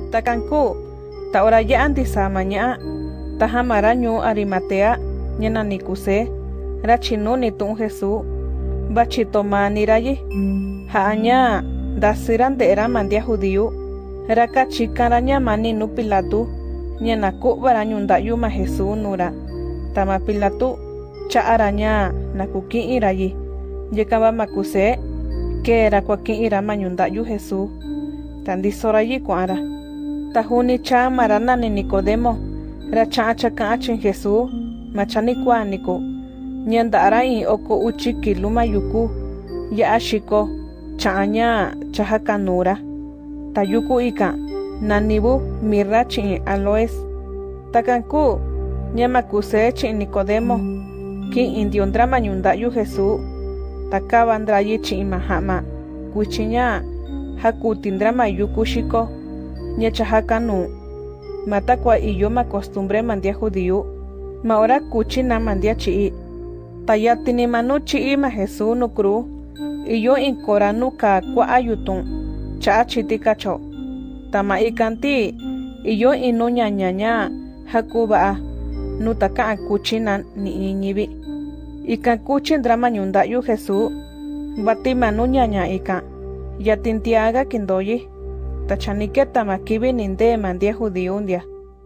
Takanku, ta ora ya'an tisamanya, tahamara ñu Arimatea, ñana nikuse, rachinu ni tun Jesús, bachitoma nirayi, ha'aña, dasiran de era mandia judío, raka chikaraña mani nu Pilatu, ñana kubara ñundayu ma Jesús nura, tama Pilatu, cha araña, nakuki irayi, yekaba makuse, que era cuaquín ira mañundayu Jesús, tandisorayi kuara. Tahuni cha marana ni Nicodemo, racha achakachin Jesús, machani kuaniku, ñandara in oko uchiki luma yuku, ya ashiko, chaña chahakanura, tayuku ika, nanibu mirachi aloes, takanku, ñamakuse chi Nicodemo, ki indiondra mañundayu Jesús, takabandrayi chi mahama, kuchiña, hakutindra mayuku shiko, ñachahakanu, mata kwa iyo ma costumbre mandia judío, ma ora kuchina mandia chi, tayatini manu chi ma Jesús no cru, iyo inkoranu ka kwa ayutun, cha chiti kacho, tama ikanti, iyo inu ñañaña, hakuba, nutaka kuchina ni iñibi, ikan kuchindra mañundayu Jesús, bati manu ñaña ikan, yatintiaga kindoyi, tachaniketa makibi ninde mandia judío undia.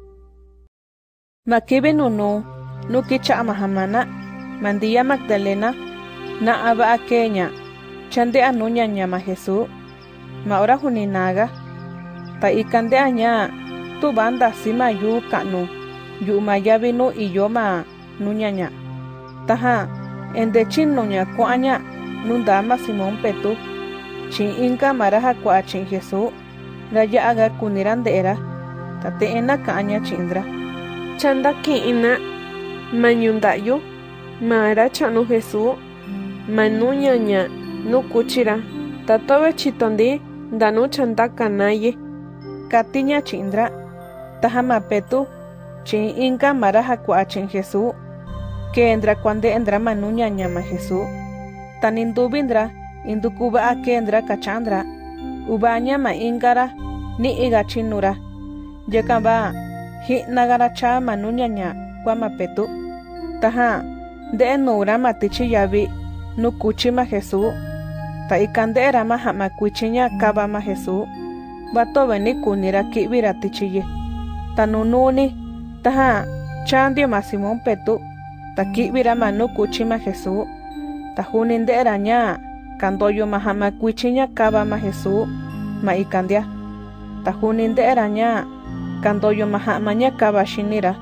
Makibi nunu, nukicha mahamana, mandia Magdalena, na aba akenya, chande anunya nyama Jesús, ma ora huninaga, ta ikande aña, tu banda sima yu kanu, yu mayabinu iyoma nunyanya. Taha, ende chin nunya kuanya, nundama Simón Petu, chin inka maraha kwa chin Jesús, raya aga kuniran de era, tate ena kaanya chindra. Chanda ki ina, manyundayu, maara chanu Jesús, manuñaña, no kuchira, tatobe chitondi, danu chanda kanaye. Katiña chindra, tahama Petu, chin inka maraha kwa chin Jesús, que endra cuande endra manuñaña ma Jesús, tan indubindra, indukuba ake endra kachandra, ubaña ma ingara, ni igachinura, yakamba, hi nagaracha manuñaña, guama Petu, taha, de nura matichi yabi, nukuchi ma Jesús, ta ikande era ma hama kuchiña kaba ma Jesús, bato beni kunira kibira tichiye, tanununi, taha, chandio ma Simón Petu, ta kibira ma nukuchi ma Jesús, tahuninde era ña, kandoyo ma hama kuchiña kaba ma Jesús, ma ikandia, tahuninde era ña, kandoyo ma hama ña kaba shinira,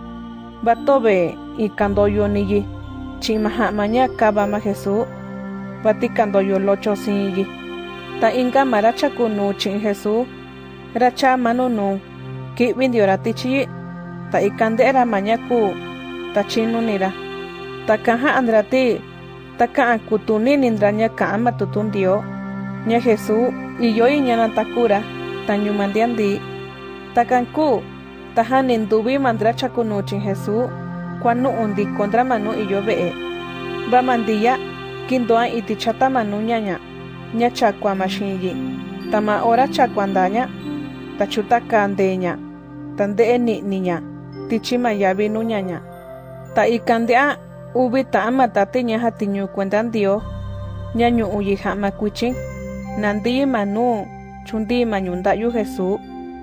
batobe y kandoyo niyi, chi ma hama ña kaba ma Jesús, bati kandoyo locho sinyi, ta inga maracha kunu chin Jesús, racha manunu, kibindio ratichi, ta ikande era mañaku, ta chinunira, ta kaha andrati, ta kaan kutuni nindraña kaan matutundio, ña Jesús, y yo y ñana takura, ta ñumandiandi, ta kanku, ta hanindubi mandracha kunu chin Jesús, cuando undi contra manu y yo vee, va mandilla, kindoa iti chata manu ñaña, ña chakwa mashinyi, tama ora chakwandaña, ta chuta kandeña, tande ni niña, tichima yabi nu ñaña, ta ikandea, ubi ta amatate ña hatiñu cuentan dio, ña ñu uyi hama kuichin, nandi manu, chundi mañundayu Jesús,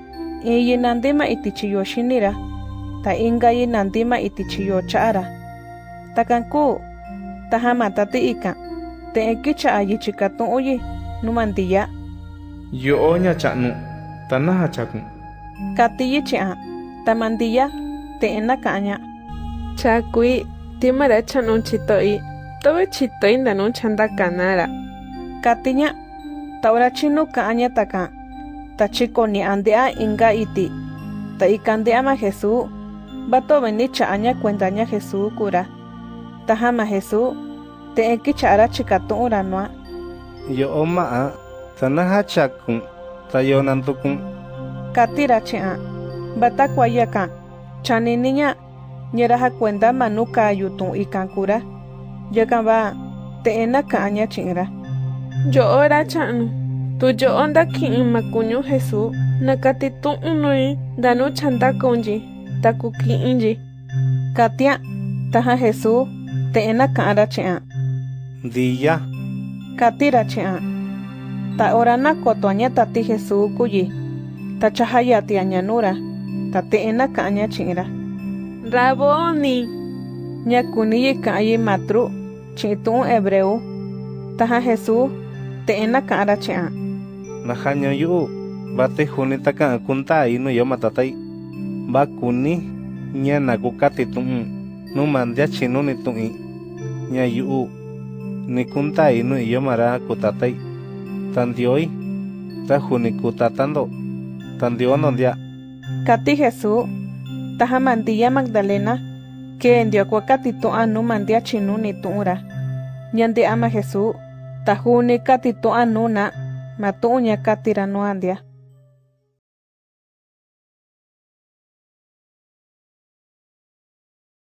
y nandima itichiyo shinira, ta ingayi nandima itichiyo chaara, ta kanku, ta hamatate ika, te ekicha ayi chikatun uyi, numandilla. Yo oña chanu, ta naha chakun. Katiyi chia, ta mandilla, te ena kaña. Chakui, timara chanu chitoi, tobe chitoi danu chanda kanara. Katiña, ta ora chinu kaña taka, ta chiko ni andea inga iti, ta ikandea ma Jesús, bato beni chaña cuentaña Jesús cura, ta hama Jesús, te ekichara chikatun uranua. Yo oma ta naha chakun, ta yo nantukun. Katira chia, bata kwayaka, chani niña, ñeraha cuenta manuka yutun ikankura, yakamba, te ena kaña chingra. Yo ora chanu, tu yo onda ki makuñu Jesús, nakatitu'unui danu chanta konji takuki'inji. Katia, taja Jesús, te ena ka'ara che'a. Día. Katira che'a. Ta orana kotoaña tati Jesús kuyi. Ta chahayati añanura. Ta te ena ka'aña chi'ira. Raboni. Ñakuniyi ka'ayi matru, chi'tu'un hebreu. Taja Jesús, te ena ka'ara che'a. Najaño yu. Bate junita kan kunta inu yo matatai. Bakuni nya nakukati tu'un. Nu mandia chinu ni tu'i. Nya yu. Ni kunta inu yo mara kutatai. Tandioi. Ta juni kutatando. Tandio no dia. Kati Jesús, taja mandilla Magdalena, que endio kuakati tu'a nu mandia chinu ni tu'ura. Ñande ama Jesús, tajuni kati tu'a nuna, matu'uña katira no andia.